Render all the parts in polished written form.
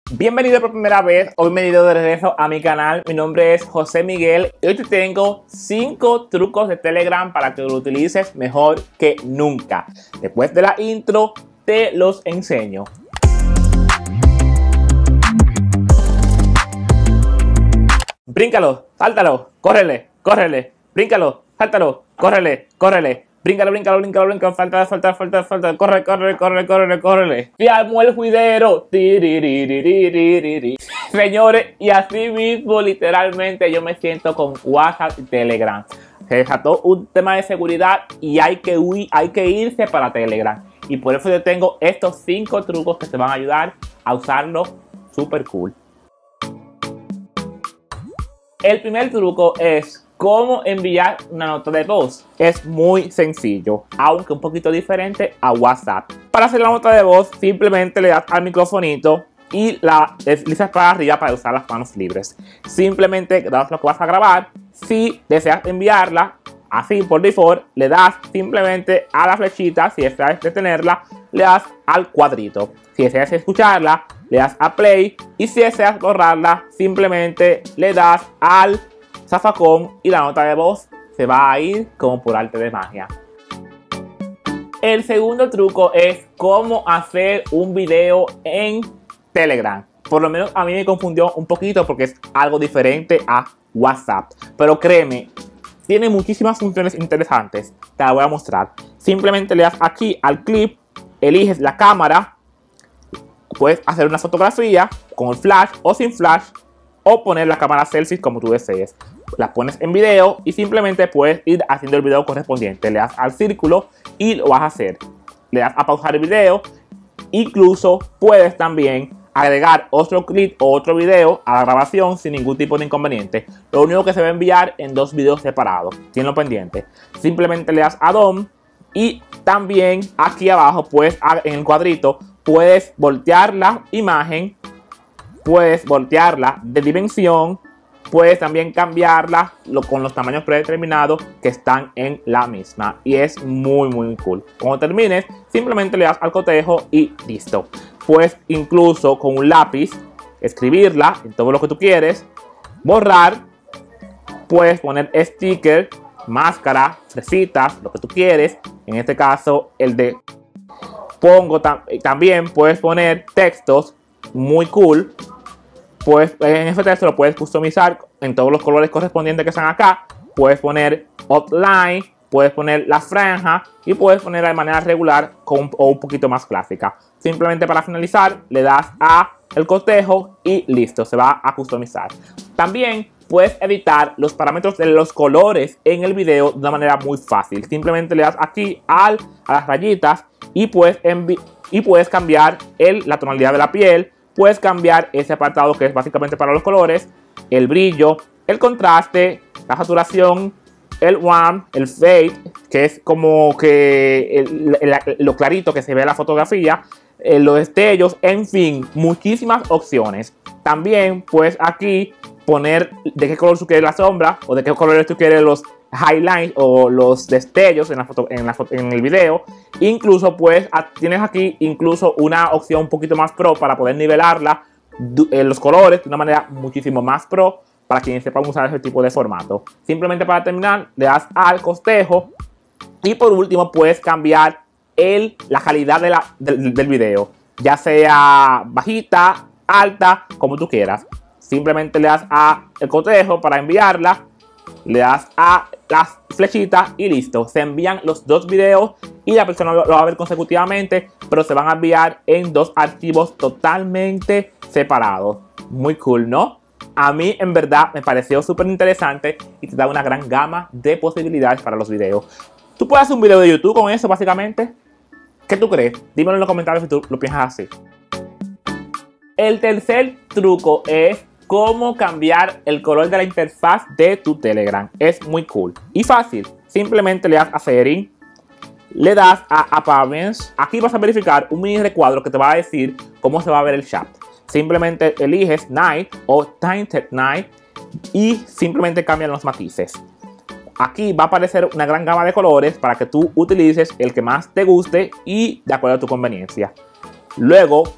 Bienvenido por primera vez o bienvenido de regreso a mi canal. Mi nombre es José Miguel y hoy te tengo 5 trucos de Telegram para que lo utilices mejor que nunca. Después de la intro te los enseño. Bríncalo, sáltalo, córrele, córrele, bríncalo, sáltalo, córrele, córrele. Bríncalo, bríncalo, bríncalo, bríncalo, falta, córrele. Y armó el juidero. Señores, y así mismo, literalmente, yo me siento con WhatsApp y Telegram. Se desató un tema de seguridad y hay que irse para Telegram. Y por eso yo tengo estos 5 trucos que te van a ayudar a usarlo super cool. El primer truco es cómo enviar una nota de voz. Es muy sencillo, aunque un poquito diferente a WhatsApp. Para hacer la nota de voz, simplemente le das al microfonito y la deslizas para arriba para usar las manos libres. Simplemente grabas lo que vas a grabar. Si deseas enviarla así por default, le das simplemente a la flechita. Si deseas detenerla, le das al cuadrito. Si deseas escucharla, le das a play. Y si deseas borrarla, simplemente le das al zafacón y la nota de voz se va a ir como por arte de magia. El segundo truco es cómo hacer un video en Telegram. Por lo menos a mí me confundió un poquito porque es algo diferente a WhatsApp. Pero créeme, tiene muchísimas funciones interesantes. Te las voy a mostrar. Simplemente le das aquí al clip, eliges la cámara. Puedes hacer una fotografía con el flash o sin flash, o poner la cámara selfie como tú desees. La pones en video y simplemente puedes ir haciendo el video correspondiente. Le das al círculo y lo vas a hacer. Le das a pausar el video. Incluso puedes también agregar otro clip o otro video a la grabación sin ningún tipo de inconveniente. Lo único que se va a enviar en 2 videos separados. Tienlo pendiente. Simplemente le das a Done y también aquí abajo, pues en el cuadrito, puedes voltear la imagen. Puedes voltearla de dimensión. Puedes también cambiarla con los tamaños predeterminados que están en la misma. Y es muy cool. Cuando termines, simplemente le das al cotejo y listo. Puedes incluso con un lápiz escribirla en todo lo que tú quieres. Borrar. Puedes poner sticker, máscara, fresitas, lo que tú quieres. En este caso, el de pongo. También puedes poner textos muy cool. Pues en ese texto lo puedes customizar en todos los colores correspondientes que están acá. Puedes poner outline, puedes poner la franja y puedes poner de manera regular o un poquito más clásica. Simplemente para finalizar le das a el cotejo y listo, se va a customizar. También puedes editar los parámetros de los colores en el video de una manera muy fácil. Simplemente le das aquí a las rayitas y puedes cambiar la tonalidad de la piel. Puedes cambiar ese apartado que es básicamente para los colores, el brillo, el contraste, la saturación, el warm, el fade, que es como que lo clarito que se ve en la fotografía, los destellos, en fin, muchísimas opciones. También puedes aquí poner de qué color tú quieres la sombra o de qué colores tú quieres los highlights o los destellos en el video. Incluso tienes aquí incluso una opción un poquito más pro para poder nivelarla los colores de una manera muchísimo más pro para quienes sepan usar ese tipo de formato. Simplemente para terminar le das al cotejo y por último puedes cambiar la calidad del video, ya sea bajita, alta, como tú quieras. Simplemente le das a el cotejo para enviarla. Le das a las flechitas y listo. Se envían los 2 videos y la persona lo va a ver consecutivamente, pero se van a enviar en 2 archivos totalmente separados. Muy cool, ¿no? A mí en verdad me pareció súper interesante y te da una gran gama de posibilidades para los videos. Tú puedes hacer un video de YouTube con eso básicamente. ¿Qué tú crees? Dímelo en los comentarios si tú lo piensas así. El tercer truco es cómo cambiar el color de la interfaz de tu Telegram. Es muy cool y fácil. Simplemente le das a Setting, le das a Appearance. Aquí vas a verificar un mini recuadro que te va a decir cómo se va a ver el chat. Simplemente eliges Night o Tinted Night y simplemente cambian los matices. Aquí va a aparecer una gran gama de colores para que tú utilices el que más te guste y de acuerdo a tu conveniencia. Luego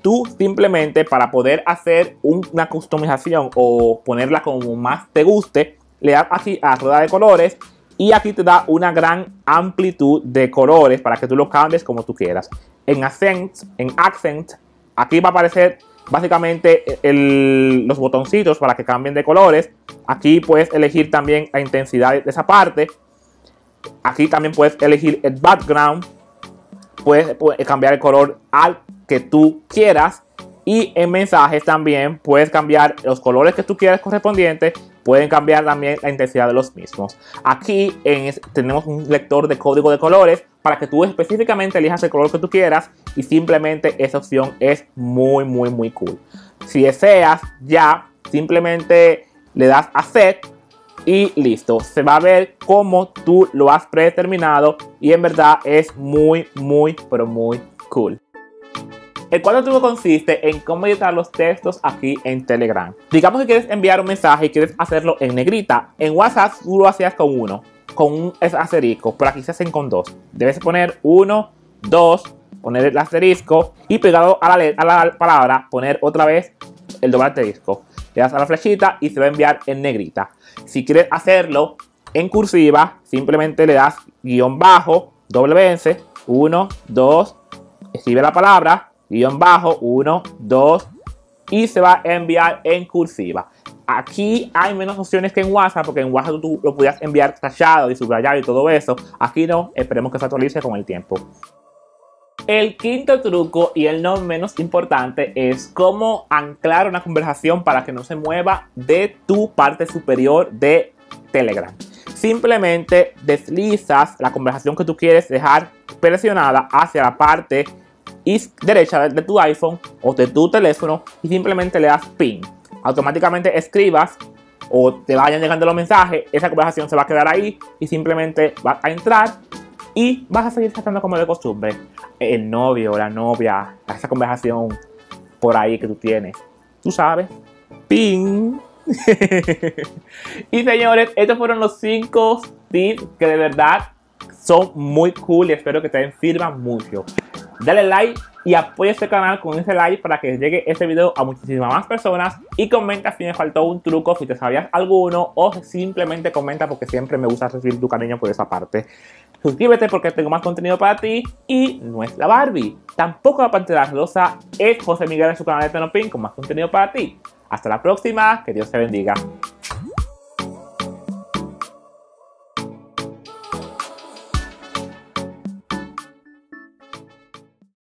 tú simplemente para poder hacer una customización o ponerla como más te guste, le das aquí a la rueda de colores y aquí te da una gran amplitud de colores para que tú lo cambies como tú quieras. En Accent, aquí va a aparecer básicamente los botoncitos para que cambien de colores. Aquí puedes elegir también la intensidad de esa parte. Aquí también puedes elegir el background. Puedes cambiar el color al que tú quieras. Y en mensajes también puedes cambiar los colores que tú quieras correspondientes. Pueden cambiar también la intensidad de los mismos. Aquí tenemos un lector de código de colores para que tú específicamente elijas el color que tú quieras. Y simplemente esa opción es muy cool. Si deseas ya, simplemente le das a Set y listo. Se va a ver como tú lo has predeterminado y en verdad es muy cool. El cuarto truco consiste en cómo editar los textos aquí en Telegram. Digamos que quieres enviar un mensaje y quieres hacerlo en negrita. En WhatsApp tú lo hacías con un asterisco, pero aquí se hacen con dos. Debes poner 1, 2, poner el asterisco y pegado a la palabra poner otra vez el doble asterisco. Le das a la flechita y se va a enviar en negrita. Si quieres hacerlo en cursiva, simplemente le das guión bajo, doble vence, 1, 2, escribe la palabra, guión bajo, 1, 2 y se va a enviar en cursiva. Aquí hay menos opciones que en WhatsApp, porque en WhatsApp tú lo podías enviar tachado y subrayado y todo eso. Aquí no, esperemos que se actualice con el tiempo. El quinto truco y el no menos importante es cómo anclar una conversación para que no se mueva de tu parte superior de Telegram. Simplemente deslizas la conversación que tú quieres dejar presionada hacia la parte derecha de tu iPhone o de tu teléfono y simplemente le das pin. Automáticamente escribas o te vayan llegando los mensajes, esa conversación se va a quedar ahí y simplemente vas a entrar y vas a seguir tratando como de costumbre el novio o la novia, esa conversación por ahí que tú tienes. Tú sabes, pin. Y señores, estos fueron los 5 tips que de verdad son muy cool y espero que te sirvan mucho. Dale like y apoya este canal con ese like para que llegue este video a muchísimas más personas. Y comenta si me faltó un truco, si te sabías alguno, o simplemente comenta porque siempre me gusta recibir tu cariño por esa parte. Suscríbete porque tengo más contenido para ti. Y no es la Barbie, tampoco la Pantera Rosa, es José Miguel en su canal de Tenopin con más contenido para ti. Hasta la próxima, que Dios te bendiga.